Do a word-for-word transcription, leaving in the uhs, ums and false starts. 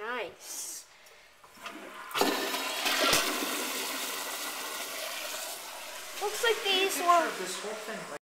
nice. Looks like these were... This whole thing.